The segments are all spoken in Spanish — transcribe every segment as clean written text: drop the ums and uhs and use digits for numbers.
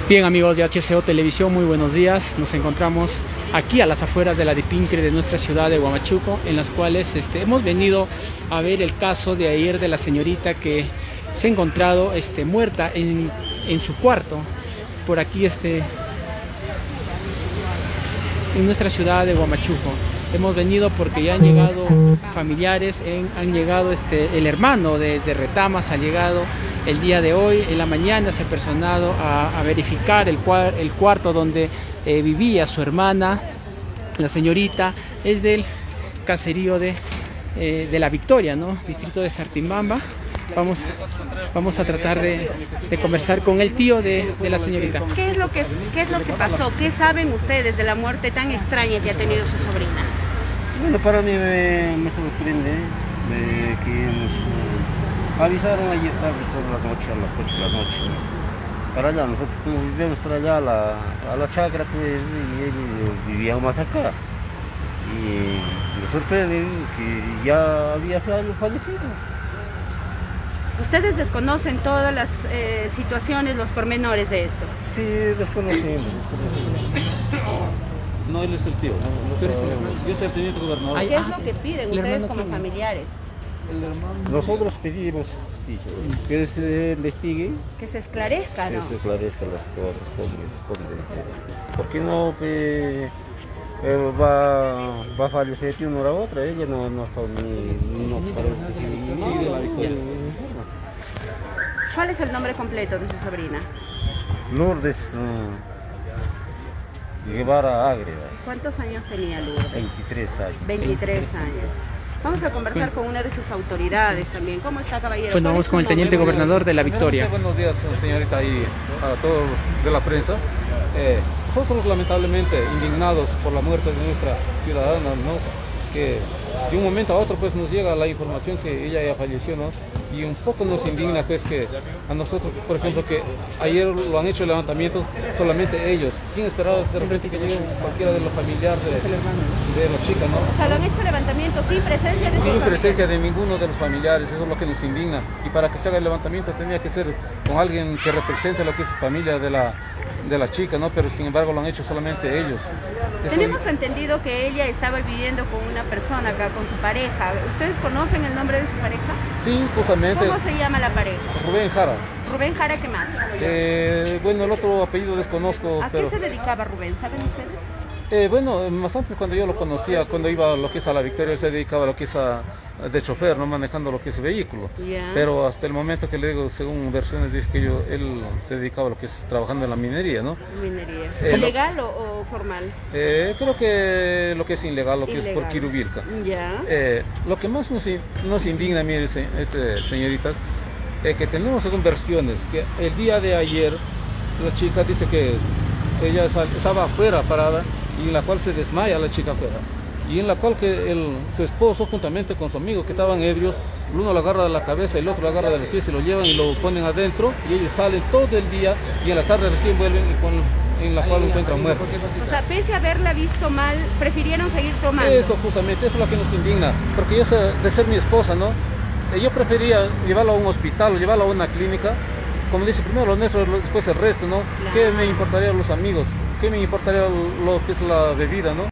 Bien, amigos de HCO Televisión, muy buenos días. Nos encontramos aquí a las afueras de la Dipincre de nuestra ciudad de Huamachuco, en las cuales hemos venido a ver el caso de ayer de la señorita que se ha encontrado muerta en su cuarto, por aquí en nuestra ciudad de Huamachuco. Hemos venido porque ya han llegado familiares, han llegado el hermano de Retamas, ha llegado el día de hoy. En la mañana se ha personado a verificar el cuarto donde vivía su hermana. La señorita es del caserío de La Victoria, ¿no? Distrito de Sartimbamba. Vamos a tratar de conversar con el tío de la señorita. ¿Qué es lo que pasó? ¿Qué saben ustedes de la muerte tan extraña que ha tenido su sobrina? Bueno, para mí me sorprende que nos avisaron ayer tarde toda la noche, a las 8 de la noche. Para allá, nosotros vivíamos para allá a la chacra, pues, y vivíamos más acá. Y me sorprende que ya había fallecido. ¿Ustedes desconocen todas las situaciones, los pormenores de esto? Sí, desconocemos. No, él es el tío. Yo soy el teniente gobernador. ¿Qué es lo que piden ustedes como familiares? Nosotros pedimos que se investigue, que se esclarezca, ¿no? Que se esclarezcan las cosas, ¿por qué no va a fallecer de una hora a otra? Ella no sigue la Victoria. ¿Cuál es el nombre completo de su sobrina? Lourdes Guevara Ágreda. ¿Cuántos años tenía Lourdes? 23 años. 23 años. Vamos a conversar con una de sus autoridades también. ¿Cómo está, caballero? Pues vamos con el teniente gobernador de La Victoria. Buenos días, señorita, y a todos de la prensa. Nosotros lamentablemente indignados por la muerte de nuestra ciudadana, ¿no? Que de un momento a otro pues nos llega la información que ella ya falleció, ¿no? Y un poco nos indigna pues que a nosotros, por ejemplo, que ayer lo han hecho el levantamiento solamente ellos, sin esperar de repente que llegue cualquiera de los familiares de la chica, ¿no? O sea, lo han hecho el levantamiento sin presencia de sin presencia de ninguno de los familiares. Eso es lo que nos indigna. Y para que se haga el levantamiento tenía que ser con alguien que represente lo que es familia de la chica, ¿no? Pero sin embargo lo han hecho solamente ellos. Tenemos entendido que ella estaba viviendo con una persona acá, con su pareja. ¿Ustedes conocen el nombre de su pareja? Sí, justamente. ¿Cómo se llama la pareja? Rubén Jara. Rubén Jara, ¿qué más? Bueno, el otro apellido desconozco. ¿A qué se dedicaba Rubén? ¿Saben ustedes? Bueno, más antes cuando yo lo conocía, cuando iba a lo que es a La Victoria, él se dedicaba a lo que es de chofer, no manejando lo que es vehículo. Yeah. Pero hasta el momento que le digo, según versiones, dice que él se dedicaba a lo que es trabajando en la minería, ¿no? Minería. ¿Legal o formal? Creo que lo que es ilegal, lo que es por Quirubilca. Ya. Lo que más nos indigna, mire, señorita, que tenemos según versiones, que el día de ayer la chica dice que ella estaba afuera parada, y en la cual se desmaya la chica afuera, y en la cual que su esposo juntamente con su amigo que estaban ebrios, uno lo agarra de la cabeza y el otro lo agarra de los pies y lo llevan y lo ponen adentro, y ellos salen todo el día y en la tarde recién vuelven en la cual lo encuentran muerto. O sea, pese a haberla visto mal, prefirieron seguir tomando. Eso justamente, eso es lo que nos indigna, porque yo de ser mi esposa, ¿no? Yo prefería llevarlo a un hospital o llevarlo a una clínica, como dice, primero lo nuestro, después el resto, ¿no? Claro. ¿Qué me importaría los amigos? ¿Qué me importaría lo que es la bebida, no?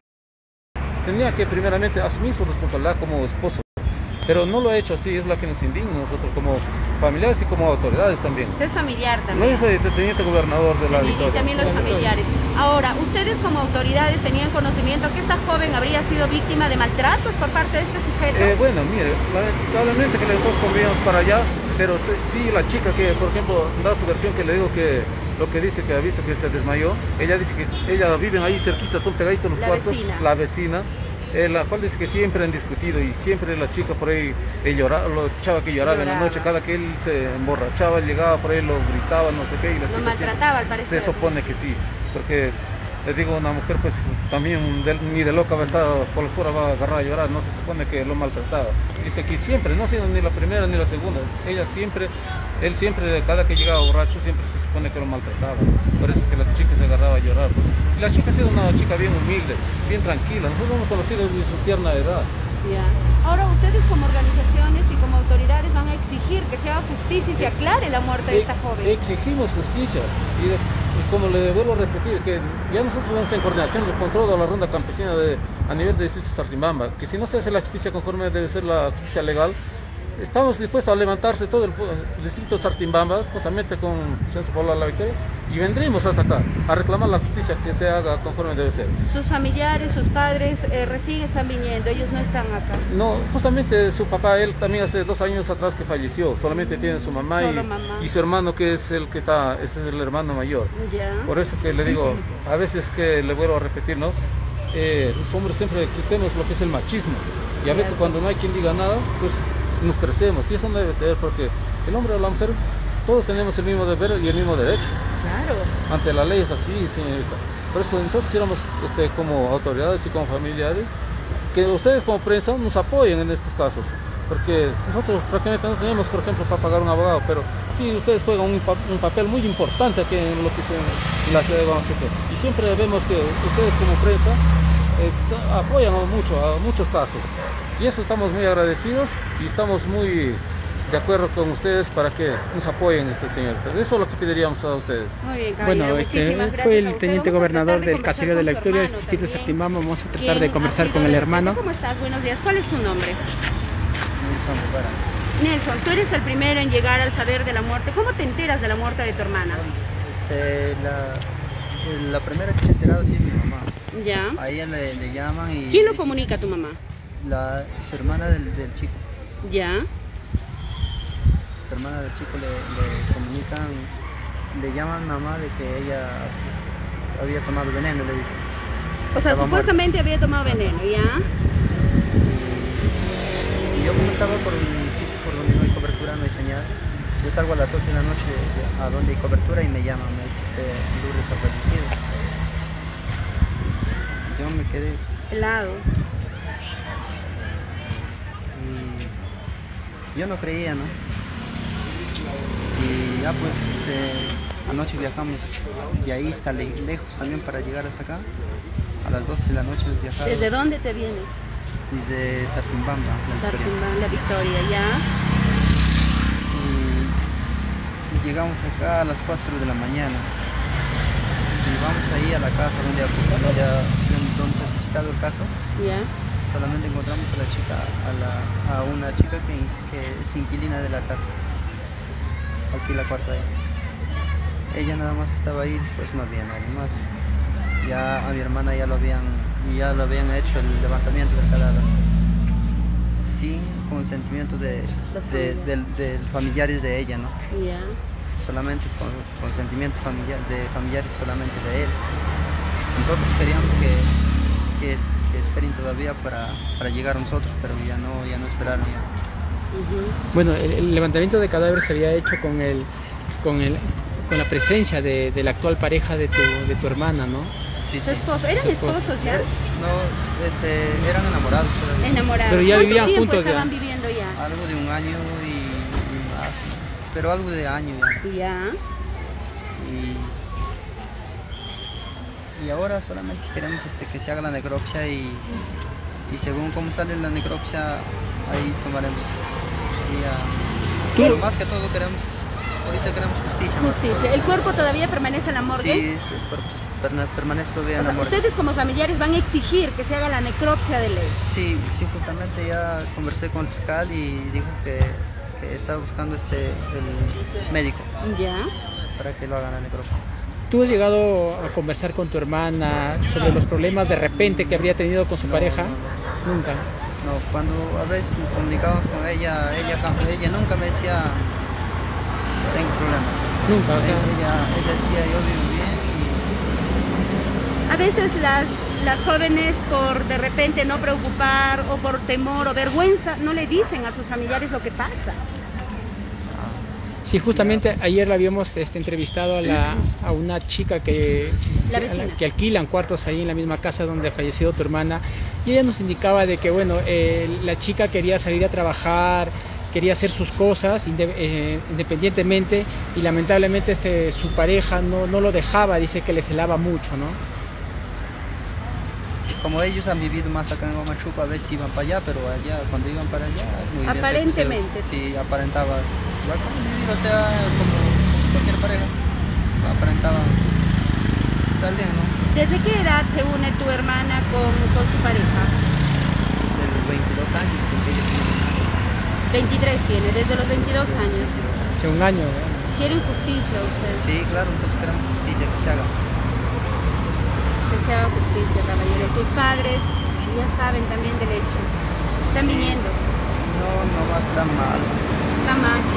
Tenía que primeramente asumir su responsabilidad como esposo, pero no lo ha hecho así. Es la que nos indigna nosotros como familiares y como autoridades también. Usted es familiar también. No, yo soy teniente gobernador de La Victoria. Y también los familiares. Ahora, ¿ustedes como autoridades tenían conocimiento que esta joven habría sido víctima de maltratos por parte de este sujeto? Bueno, mire, lamentablemente que nosotros convivimos para allá, pero sí la chica que, por ejemplo, da su versión, que le digo que lo que dice que ha visto que se desmayó, ella dice que ella viven ahí cerquita, son pegaditos los cuartos, la vecina, la cual dice que siempre han discutido y siempre la chica por ahí lloraba, lo escuchaba que lloraba en la noche, cada que él se emborrachaba, llegaba por ahí, lo gritaba, no sé qué, y la lo chica maltrataba al parecer. Se supone que sí, porque les digo, una mujer pues también ni de loca va a estar, por la oscura va a agarrar a llorar, no se supone que lo maltrataba. Dice que siempre, no ha sido ni la primera ni la segunda, él siempre, cada que llegaba borracho, siempre se supone que lo maltrataba. Por eso que la chica se agarraba a llorar. Y la chica ha sido una chica bien humilde, bien tranquila, nosotros lo hemos conocido desde su tierna edad. Ya. Ahora, ustedes como organizaciones y como autoridades van a exigir que se haga justicia y se aclare la muerte de esta joven. Exigimos justicia y como le vuelvo a repetir, que ya nosotros vamos en coordinación con toda la ronda campesina a nivel de distrito Sartimbamba, que si no se hace la justicia conforme debe ser la justicia legal, estamos dispuestos a levantarse todo el distrito Sartimbamba, juntamente con Centro Popular La Victoria, y vendremos hasta acá a reclamar la justicia que se haga conforme debe ser. Sus familiares, sus padres recién están viniendo, ellos no están acá. No, justamente su papá, él también hace 2 años atrás que falleció, solamente tiene su mamá, y su hermano que es el que está, ese es el hermano mayor. Ya. Por eso que le digo, a veces que le vuelvo a repetir, ¿no? Los hombres siempre existemos lo que es el machismo, y a veces cuando no hay quien diga nada, pues nos crecemos, y eso no debe ser, porque el hombre o la mujer, todos tenemos el mismo deber y el mismo derecho. Claro. Ante la ley es así, señorita. Por eso nosotros queremos, como autoridades y como familiares, que ustedes como prensa nos apoyen en estos casos, porque nosotros prácticamente no tenemos, por ejemplo, para pagar un abogado, pero sí ustedes juegan un papel muy importante aquí en lo que es en la ciudad de Huamachuco, y siempre vemos que ustedes como prensa apoyan a muchos casos, y eso estamos muy agradecidos y estamos muy de acuerdo con ustedes para que nos apoyen, señor. Eso es lo que pediríamos a ustedes. Muy bien, caballero. Bueno, Muchísimas gracias fue a el usted. teniente Vamos a gobernador tratar de del caserío de la conversar Victoria, con su distrito de hermano Sartimbamba. Vamos a tratar de ¿Quién conversar ha con sido el de hermano. repente? ¿Cómo estás? Buenos días. ¿Cuál es tu nombre? Nelson Rivera. Nelson, tú eres el primero en llegar al saber de la muerte. ¿Cómo te enteras de la muerte de tu hermana? La primera que se ha enterado sí es mi mamá. Ya. A ella le llaman y... ¿Quién lo comunica a tu mamá? Su hermana del chico. Ya. Su hermana del chico le comunican, le llaman mamá de que ella había tomado veneno, le dicen. O sea, Estaba supuestamente había tomado veneno, ¿ya? Y yo como estaba por un sitio por donde no hay cobertura, no hay señal, yo salgo a las 8 de la noche a donde hay cobertura y me llaman, me dice Lourdes ha fallecido. Yo me quedé Helado. y yo no creía, ¿no? Y ya pues anoche viajamos de ahí hasta lejos también para llegar hasta acá. A las 12 de la noche nos viajamos. ¿Desde dónde te vienes? Desde Sartimbamba, La Victoria, ya. Y llegamos acá a las 4 de la mañana. Y vamos ahí a la casa donde se ha suscitado el caso. Ya. Solamente encontramos a la chica, a una chica que es inquilina de la casa. Alquila cuarto ahí. Ella nada más estaba ahí, después no había nadie más. Ya a mi hermana ya lo habían hecho el levantamiento del cadáver sin consentimiento de familiares de ella, ¿no? Ya. Solamente con consentimiento de familiares solamente de él. Nosotros queríamos que esperen todavía para llegar a nosotros, pero ya no esperaron ya. Bueno, el levantamiento de cadáver se había hecho con la presencia de la actual pareja de tu hermana, ¿no? Sí, ¿Tu esposo? ¿Eran esposos ya? No, eran enamorados todavía. Enamorados. Pero ya vivían ¿Cuánto juntos tiempo estaban ya? viviendo ya? Algo de un año y más, pero algo de año ya. Ya. Y ahora solamente queremos que se haga la necropsia y según cómo sale la necropsia, ahí tomaremos. Pero más que todo ahorita queremos justicia. Justicia. ¿El cuerpo todavía permanece en la morgue? Sí, el cuerpo permanece todavía en la morgue. Ustedes como familiares van a exigir que se haga la necropsia de ley. Sí, justamente ya conversé con el fiscal y dijo que está buscando el médico. Ya. Para que lo hagan la necropsia. ¿Tú has llegado a conversar con tu hermana sobre los problemas de repente que habría tenido con su pareja? No. Nunca. No, cuando a veces nos comunicábamos con ella nunca me decía tengo problemas. Nunca, o sea. Ella decía yo vivo bien. A veces las jóvenes por de repente no preocupar o por temor o vergüenza no le dicen a sus familiares lo que pasa. Sí, justamente ayer la habíamos entrevistado a una chica que alquilan cuartos ahí en la misma casa donde falleció tu hermana, y ella nos indicaba de que bueno, la chica quería salir a trabajar, quería hacer sus cosas independientemente, y lamentablemente su pareja no lo dejaba, dice que le celaba mucho, ¿no? como ellos han vivido más acá en Huamachuco, a veces iban para allá, pero allá, cuando iban para allá, muy bien, Aparentemente. sí, aparentaba igual como vivir, o sea, como cualquier pareja, aparentaba estar bien, ¿no? ¿Desde qué edad se une tu hermana con su pareja? De los 22 años, porque ella tiene 23 tiene, desde los 22 años. Hace un año, ¿no? ¿Quieren justicia ustedes? Sí, claro, nosotros queremos justicia, que se haga. Que se haga justicia, caballero. Tus padres ya saben también del hecho. Están viniendo. No, no va a estar mal. Está mal, no.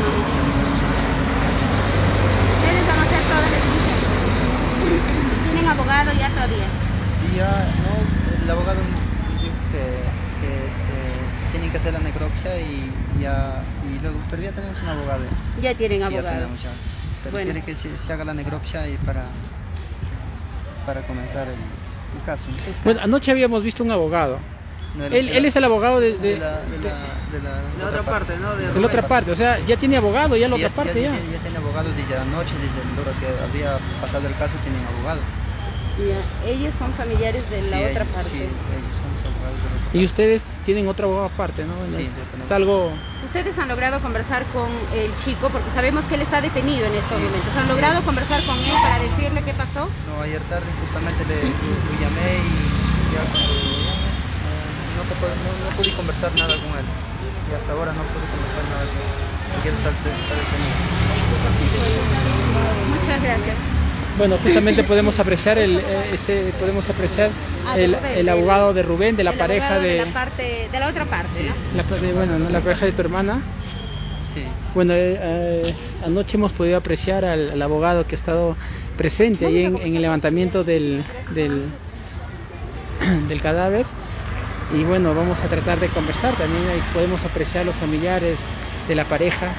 Ustedes van a hacer todas las diligencias. ¿Tienen abogado ya todavía? Sí, ya, no, el abogado dijo que tienen que hacer la necropsia y luego, pero ya tenemos un abogado. Ya tienen Sí, abogado. ya tenemos ya. Pero Bueno. quiere que se haga la necropsia y para comenzar el caso. Bueno, anoche habíamos visto un abogado. No, Él es el abogado de la otra parte, ¿no? de la otra parte, o sea, ya tiene abogado, ya la Sí, otra parte ya. Ya tiene abogado desde anoche, desde el hora que había pasado el caso, tienen abogado. Ya. Ellos son familiares de la Sí, otra ellos- parte. Sí, ellos son los abogados de la otra Y ustedes tienen otro abogado aparte, ¿no? Sí, Es- yo tenemos. es algo... Ustedes han logrado conversar con el chico, porque sabemos que él está detenido en estos Sí, momentos. ¿Han sí. logrado conversar con él para decirle qué pasó? No, ayer tarde justamente lo llamé y ya cuando lo llamé, no pude conversar nada con él. Y hasta ahora no pude conversar nada con él. Ayer está detenido. Muchas gracias. Bueno, justamente podemos apreciar el abogado de Rubén, de la El pareja abogado de, de la otra parte, Sí. ¿no? bueno, ¿no? La pareja de tu hermana. Sí. Bueno, anoche hemos podido apreciar al abogado que ha estado presente ahí en el levantamiento del cadáver. Y bueno, vamos a tratar de conversar. También ahí podemos apreciar los familiares de la pareja.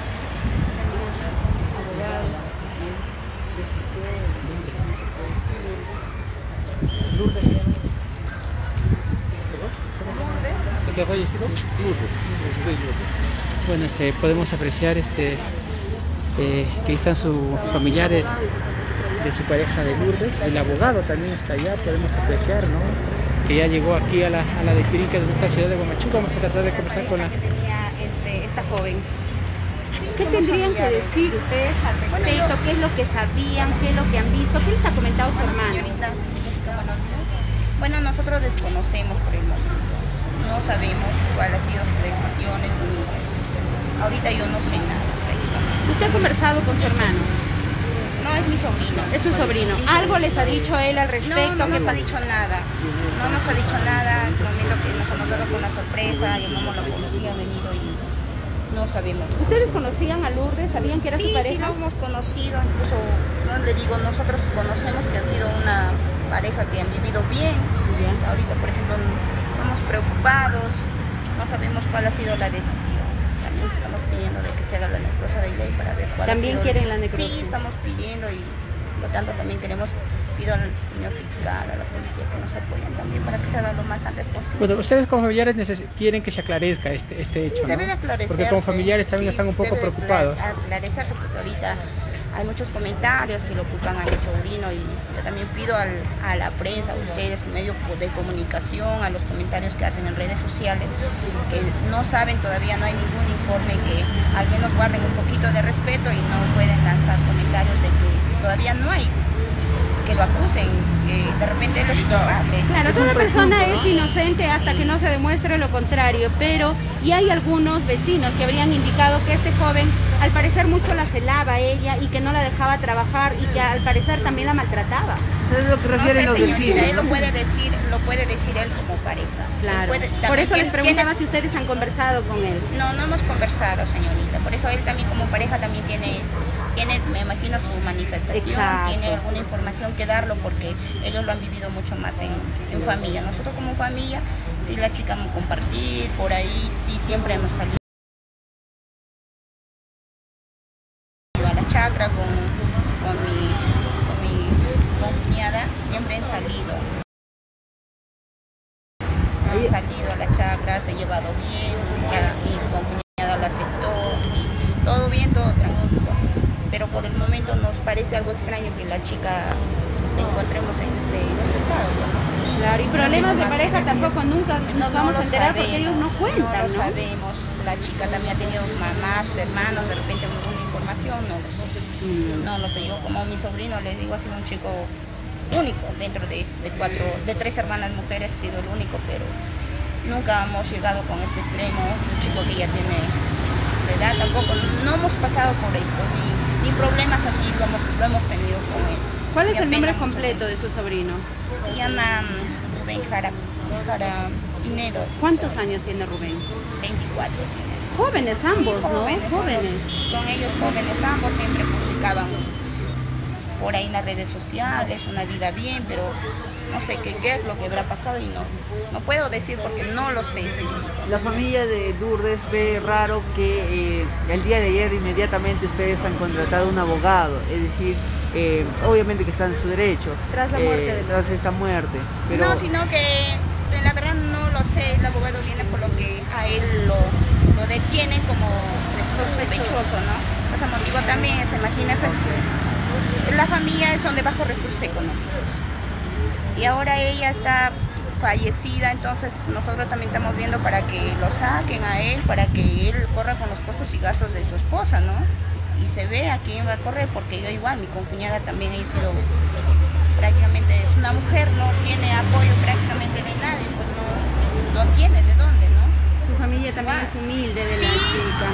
¿El que ha fallecido? Lourdes. Sí, Lourdes. Bueno, podemos apreciar que están sus familiares de su pareja de Lourdes. El abogado también está allá, podemos apreciar, ¿no? Que ya llegó aquí a la de Pirinca de nuestra ciudad de Huamachuco. Vamos a tratar de conversar con la... Que tenía esta joven. ¿Qué tendrían que decir ustedes al respecto? ¿Qué es lo que sabían? ¿Qué es lo que han visto? ¿Qué les ha comentado su hermano? Señorita, bueno, nosotros desconocemos por el momento. No sabemos cuáles han sido sus decisiones ni... Ahorita yo no sé nada. prácticamente. ¿Usted ha conversado con su hermano? No, es mi sobrino. Es su sobrino. Mi ¿Algo les ha dicho él al respecto? No, no ¿Qué nos ha pasó? dicho nada. No nos ha dicho nada. En el momento que nos hemos dado con la sorpresa, llamamos a la policía, han venido y no sabemos. ¿Ustedes conocían a Lourdes? ¿Sabían que era Sí, su pareja? sí, lo hemos conocido, incluso, no le digo, nosotros conocemos que han sido una pareja que han vivido bien. Ya. Ahorita, por ejemplo, estamos preocupados, no sabemos cuál ha sido la decisión. También estamos pidiendo de que se haga la necropsia de ley para ver cuál ¿También ha sido. quieren la necropsia? Sí, estamos pidiendo y por lo tanto también pido al señor fiscal, a la policía que nos apoyen también para que se haga lo más antes posible. Bueno, ustedes como familiares quieren que se aclarezca este hecho, ¿no? Debe de aclarecerse. Porque como familiares también Sí, están un poco debe de preocupados. aclarecerse porque ahorita hay muchos comentarios que lo ocultan a mi sobrino y yo también pido a la prensa, a ustedes, medios de comunicación, a los comentarios que hacen en redes sociales, que no saben todavía, no hay ningún informe, que al menos guarden un poquito de respeto y no pueden lanzar comentarios de que todavía no hay, que lo acusen, que de repente él es culpable. Claro, toda persona es inocente hasta que no se demuestre lo contrario, pero y hay algunos vecinos que habrían indicado que este joven al parecer mucho la celaba a ella y que no la dejaba trabajar y que al parecer también la maltrataba. Eso es lo que No refieren sé, los señorita, vecinos. él lo puede decir él como pareja. Él Claro. puede- Por también eso les tiene- preguntaba si ustedes han conversado con él. No, no hemos conversado, señorita. Por eso él también como pareja también tiene, me imagino, su manifestación, Exacto. tiene alguna información que darlo porque ellos lo han vivido mucho más en familia. Nosotros como familia, sí, la chica hemos compartir por ahí, sí, siempre hemos salido a la chacra con mi cuñada, siempre han salido. Han salido a la chacra, se ha llevado bien, mi cuñada lo aceptó y todo bien, todo tranquilo. Pero por el momento nos parece algo extraño que la chica encontremos en este estado, ¿no? Claro, y problemas de Más pareja que decir. tampoco nunca nos vamos No a lo enterar porque sabemos, ellos no cuentan, no lo ¿no? sabemos. La chica también ha tenido mamás, hermanos, de repente alguna información, no lo sé. No lo sé, yo como mi sobrino le digo, ha sido un chico único dentro de 3 hermanas mujeres, ha sido el único, pero nunca hemos llegado con este extremo. Un chico que ya tiene su edad, tampoco, no hemos pasado por esto, ni problemas así lo hemos tenido con él. ¿Cuál es Me el nombre apena mucho. completo de su sobrino? Se llama Rubén Jara Pinedo. ¿Cuántos años tiene Rubén? 24 tiene. Jóvenes ambos, Sí, ¿no? jóvenes, Jóvenes. Son ellos jóvenes ambos, siempre publicaban por ahí en las redes sociales, una vida bien, pero no sé qué es lo que habrá pasado y no puedo decir porque no lo sé, señorita. La familia de Lourdes ve raro que el día de ayer inmediatamente ustedes han contratado un abogado, es decir, obviamente que están en su derecho. Tras la muerte de tras esta muerte. Pero... No, sino que la verdad no lo sé, el abogado viene por lo que a él lo detienen como sospechoso, ¿no? Ese motivo también es, imagínense, la familia son de bajos recursos económicos y ahora ella está fallecida, entonces nosotros también estamos viendo para que lo saquen a él, para que él corra con los costos y gastos de su esposa, ¿no? Y se ve a quién va a correr, porque yo igual, mi concuñada también ha sido prácticamente, es una mujer, no tiene apoyo prácticamente de nadie, pues no tiene de dónde, ¿no? Su familia también es humilde de la chica.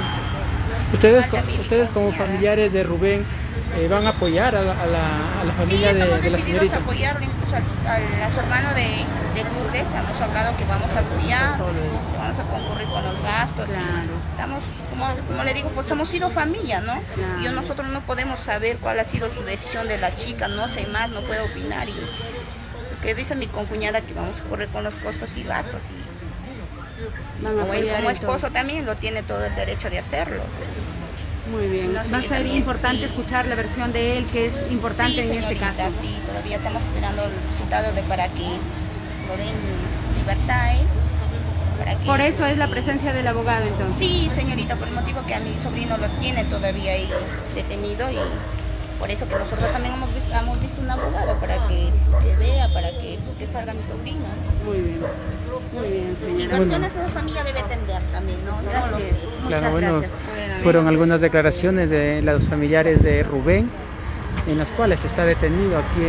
Ustedes como familiares de Rubén van a apoyar a la familia sí, estamos de la decididos señorita. a apoyarlo, incluso a su hermano de Lourdes, hemos hablado que vamos a apoyar, que vamos a concurrir con los gastos. Claro. Y estamos, como le digo, pues hemos sido familia, ¿no? Claro. Y nosotros no podemos saber cuál ha sido su decisión de la chica, no sé más, no puedo opinar. Y que dice mi concuñada que vamos a correr con los costos y gastos. Y Van a como él apoyar como en todo. esposo también lo tiene todo el derecho de hacerlo. Muy bien. No sé, Va a ser también, importante sí. escuchar la versión de él, que es importante Sí, en este señorita, caso. sí, todavía estamos esperando el resultado para que lo den libertad. Para que, Por eso es la sí. presencia del abogado, entonces. Sí, señorita, por el motivo que a mi sobrino lo tiene todavía ahí detenido y por eso que nosotros también hemos visto un abogado para que vea, para que salga mi sobrino. Muy bien. Muy bien, Sí, señora. versiones de la familia debe atender también, ¿no? No lo Así sé. es. Muchas Claro, bueno, gracias. fueron algunas declaraciones de los familiares de Rubén, en las cuales está detenido aquí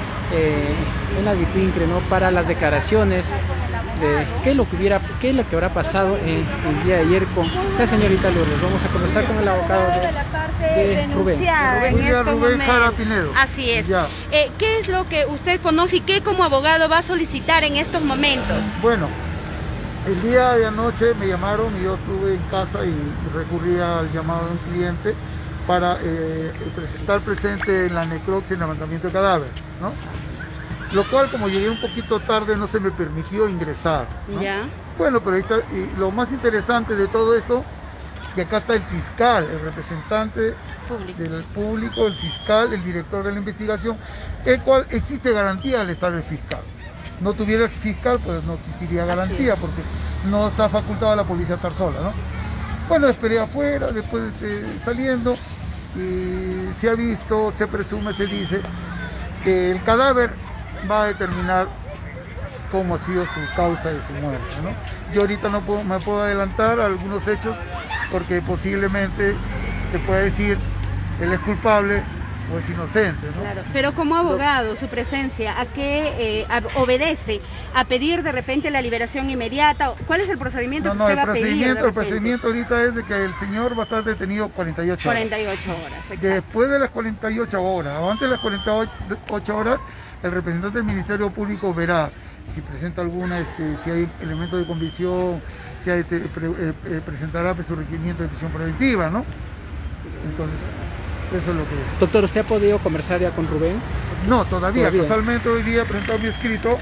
en la Dipincre, ¿no? Para las declaraciones de qué es lo que habrá pasado el día de ayer con la señorita Lourdes. Vamos a conversar con el abogado de la parte de Rubén. denunciada en Rubén estos Rubén Jara momentos. Pinedo. Así es. Ya. ¿Qué es lo que usted conoce y qué como abogado va a solicitar en estos momentos? Bueno, el día de anoche me llamaron y yo estuve en casa y recurrí al llamado de un cliente para estar presente en la necropsia y levantamiento de cadáver, ¿no? Lo cual, como llegué un poquito tarde, no se me permitió ingresar, ¿no? Ya. Bueno, pero ahí está, y lo más interesante de todo esto, que acá está el fiscal, el representante del público, el fiscal, el director de la investigación, el cual existe garantía al estar el fiscal. No tuviera el fiscal, pues no existiría garantía, porque no está facultada la policía a estar sola, ¿no? Bueno, esperé afuera, después saliendo, y se ha visto, se presume, se dice, que el cadáver va a determinar cómo ha sido su causa de su muerte, ¿no? Yo ahorita no me puedo adelantar a algunos hechos, porque posiblemente te pueda decir él es culpable o es inocente, ¿no? Claro. Pero como abogado, su presencia, ¿a qué obedece? ¿A pedir de repente la liberación inmediata? ¿Cuál es el procedimiento que usted va a pedir? El procedimiento ahorita es de que el señor va a estar detenido 48 horas. 48 horas, exacto. Después de las 48 horas, o antes de las 48 horas, el representante del Ministerio Público verá si presenta alguna, si hay elementos de convicción, si hay, presentará su requerimiento de prisión preventiva, ¿no? Entonces, eso es lo que... Doctor, ¿usted ha podido conversar ya con Rubén? No, todavía. ¿Todavía? Casualmente hoy día he presentado mi escrito,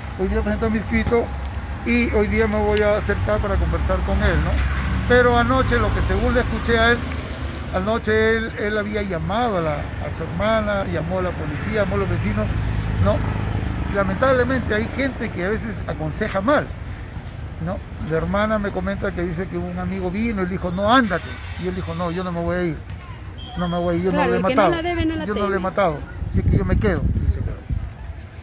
y hoy día me voy a acercar para conversar con él, ¿no? Pero anoche, lo que según le escuché a él, anoche él había llamado a su hermana, llamó a la policía, llamó a los vecinos, ¿no? Lamentablemente hay gente que a veces aconseja mal, ¿no? La hermana me comenta que dice que un amigo vino y le dijo, no, ándate. Y él dijo, no, yo no me voy a ir. No me voy a ir, yo Claro, no lo he el que matado. no la debe, no la yo no teme. lo he matado, así que yo me quedo. Y se quedó.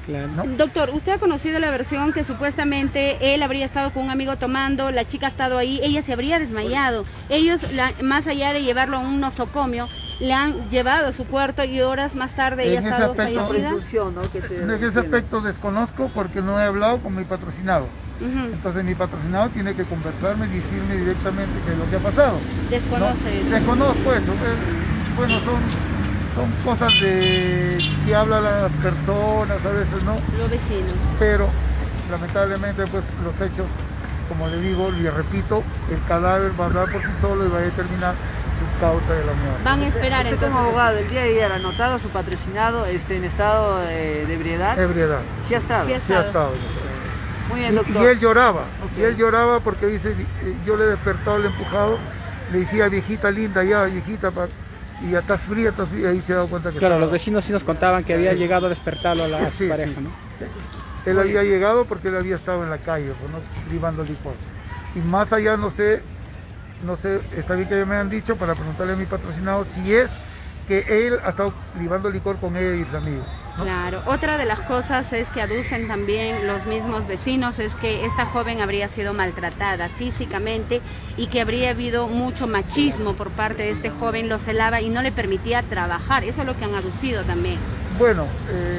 Claro. ¿no? Doctor, usted ha conocido la versión que supuestamente él habría estado con un amigo tomando, la chica ha estado ahí, ella se habría desmayado. Ellos, más allá de llevarlo a un nosocomio, le han llevado a su cuarto y horas más tarde ella ha estado fallecida. En ese aspecto desconozco porque no he hablado con mi patrocinado. Entonces mi patrocinado tiene que conversarme y decirme directamente qué es lo que ha pasado. Desconoce eso. Desconozco eso. Bueno, son cosas que hablan las personas a veces, ¿no? Los vecinos. Pero lamentablemente pues los hechos, como le digo, le repito, el cadáver va a hablar por sí solo y va a determinar su causa de la muerte. Van a esperar entonces. Como abogado, el día de ayer ha notado a su patrocinado en estado de ebriedad. Ebriedad. Sí ha estado. Sí ha estado. Muy bien, doctor. Y él lloraba, porque dice, yo le he despertado, le he empujado, le decía, viejita linda, ya, viejita, y ya estás fría, y ahí se ha dado cuenta que claro, estaba... los vecinos sí nos contaban que había llegado a despertarlo a la pareja, ¿no? Él había llegado porque él había estado en la calle, pues, ¿no? Libando licor. Y más allá, no sé, está bien que ya me han dicho para preguntarle a mi patrocinado si es que él ha estado libando licor con ella y el amigo, ¿no? Claro, otra de las cosas es que aducen también los mismos vecinos es que esta joven habría sido maltratada físicamente y que habría habido mucho machismo por parte de este joven, lo celaba y no le permitía trabajar, eso es lo que han aducido también. Bueno,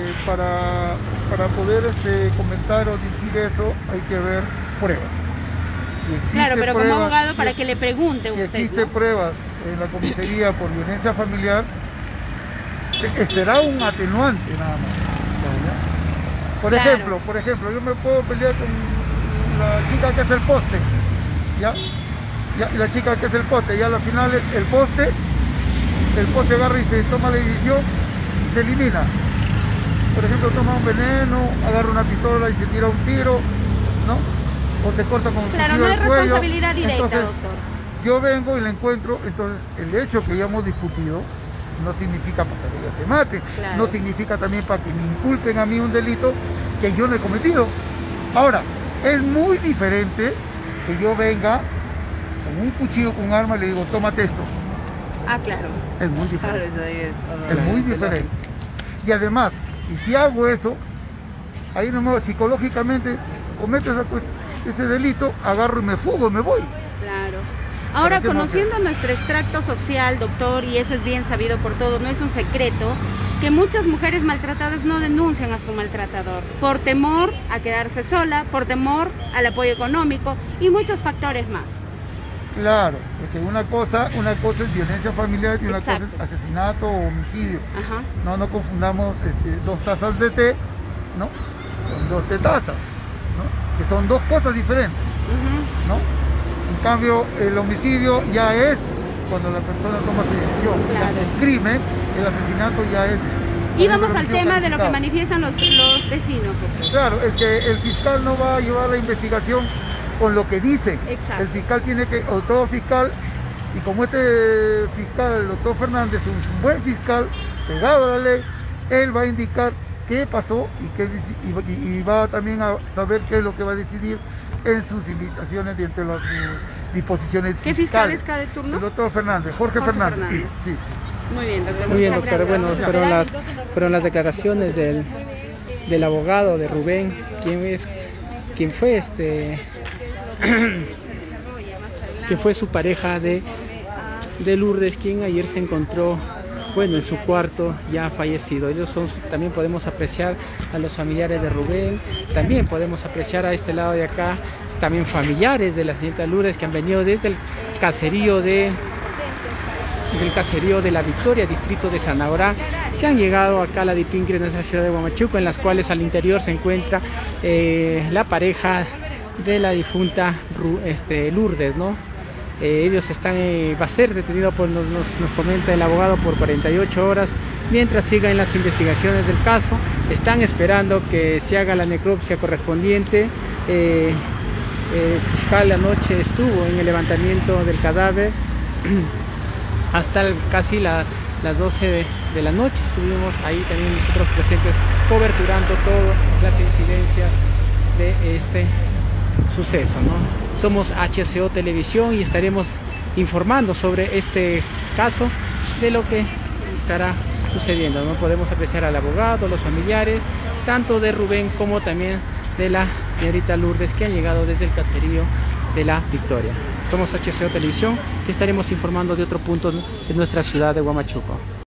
para poder comentar o decir eso hay que ver pruebas. Claro, pero como abogado para que le pregunte si usted. Si existe pruebas en la comisaría por violencia familiar, será un atenuante nada más. Por ejemplo, yo me puedo pelear con la chica que es el poste, ¿ya? La chica que es el poste, ya al final el poste agarra y se toma la decisión y se elimina. Por ejemplo, toma un veneno, agarra una pistola y se tira un tiro, ¿no? O se corta con un cuchillo no hay el cuello. Responsabilidad directa, entonces, doctor. Yo vengo y la encuentro, entonces el hecho que ya hemos discutido no significa para que ella se mate, claro. No significa también para que me inculpen a mí un delito que yo no he cometido. Ahora, es muy diferente que yo venga con un cuchillo, con un arma y le digo, tómate esto. Ah, claro. Es muy diferente. Es muy diferente. Y además, y si hago eso, ahí nomás psicológicamente cometo ese delito, agarro y me fugo, me voy. Claro. Ahora, conociendo nuestro extracto social, doctor, y eso es bien sabido por todos, no es un secreto, que muchas mujeres maltratadas no denuncian a su maltratador, por temor a quedarse sola, por temor al apoyo económico y muchos factores más. Claro, porque una cosa es violencia familiar y una cosa es asesinato o homicidio. Ajá. No confundamos 2 tazas de té, ¿no? Con 2 tetazas, ¿no? Que son 2 cosas diferentes, ¿no? En cambio, el homicidio ya es cuando la persona toma su decisión. Claro. El crimen, el asesinato ya es... Y vamos al tema de lo que manifiestan los vecinos. Claro, es que el fiscal no va a llevar la investigación con lo que dice. Exacto. El fiscal tiene que, o todo fiscal, y como este fiscal, el doctor Fernández, es un buen fiscal, pegado a la ley, él va a indicar qué pasó y va también a saber qué es lo que va a decidir en sus invitaciones y entre las disposiciones fiscales. ¿Qué fiscal es cada turno? El doctor Fernández, Jorge Fernández. Sí. Muy bien, doctor. Muy bien, doctor. Bueno, fueron las declaraciones del abogado de Rubén, quien fue que fue su pareja de Lourdes, quien ayer se encontró, bueno, en su cuarto ya fallecido. Ellos también podemos apreciar a los familiares de Rubén, también podemos apreciar a este lado de acá, también familiares de la señorita Lourdes que han venido desde el caserío de La Victoria, distrito de Sanaorá, se han llegado acá a la Dipinque en esa ciudad de Huamachuco, en las cuales al interior se encuentra la pareja de la difunta Lourdes, ¿no? Ellos va a ser detenido nos comenta el abogado, por 48 horas, mientras sigan las investigaciones del caso. Están esperando que se haga la necropsia correspondiente. El fiscal anoche estuvo en el levantamiento del cadáver hasta casi las 12 de la noche. Estuvimos ahí también nosotros presentes, coberturando todas las incidencias de este suceso, ¿no? Somos HCO Televisión y estaremos informando sobre este caso, de lo que estará sucediendo, ¿no? Podemos apreciar al abogado, los familiares tanto de Rubén como también de la señorita Lourdes, que han llegado desde el caserío de La Victoria. Somos HCO Televisión y estaremos informando de otro punto de nuestra ciudad de Huamachuco.